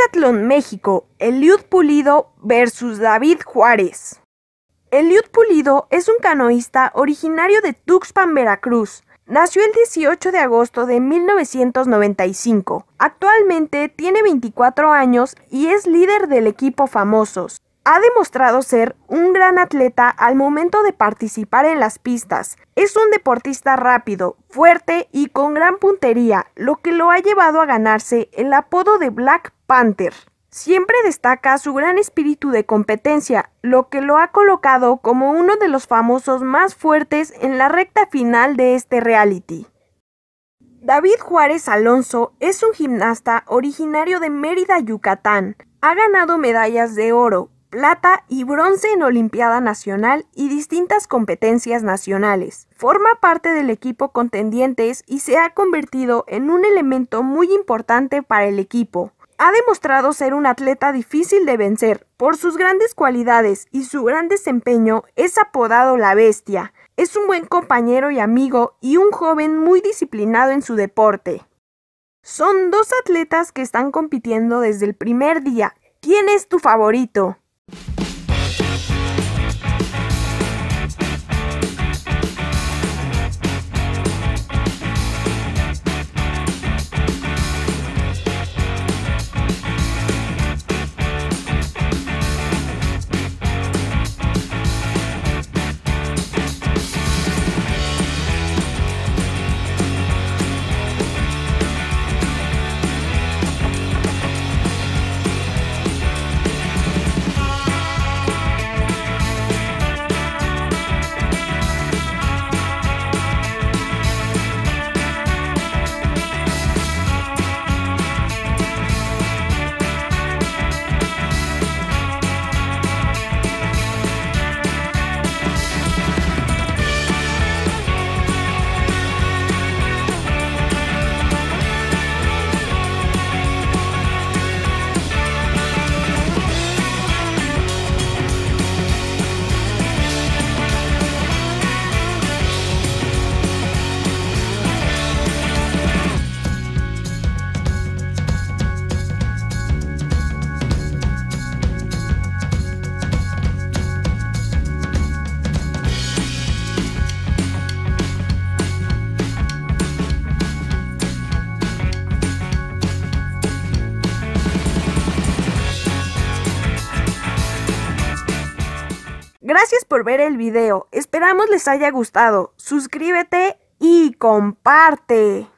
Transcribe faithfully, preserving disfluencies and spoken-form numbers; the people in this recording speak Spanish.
Hexatlón, México, Eliud Pulido versus David Juárez. Eliud Pulido es un canoísta originario de Tuxpan, Veracruz. Nació el dieciocho de agosto de mil novecientos noventa y cinco. Actualmente tiene veinticuatro años y es líder del equipo Famosos. Ha demostrado ser un gran atleta al momento de participar en las pistas. Es un deportista rápido, fuerte y con gran puntería, lo que lo ha llevado a ganarse el apodo de Black Panther. Siempre destaca su gran espíritu de competencia, lo que lo ha colocado como uno de los famosos más fuertes en la recta final de este reality. David Juárez Alonso es un gimnasta originario de Mérida, Yucatán. Ha ganado medallas de oro, plata y bronce en Olimpiada Nacional y distintas competencias nacionales. Forma parte del equipo contendientes y se ha convertido en un elemento muy importante para el equipo. Ha demostrado ser un atleta difícil de vencer. Por sus grandes cualidades y su gran desempeño, es apodado La Bestia. Es un buen compañero y amigo y un joven muy disciplinado en su deporte. Son dos atletas que están compitiendo desde el primer día. ¿Quién es tu favorito? Gracias por ver el video, esperamos les haya gustado, suscríbete y comparte.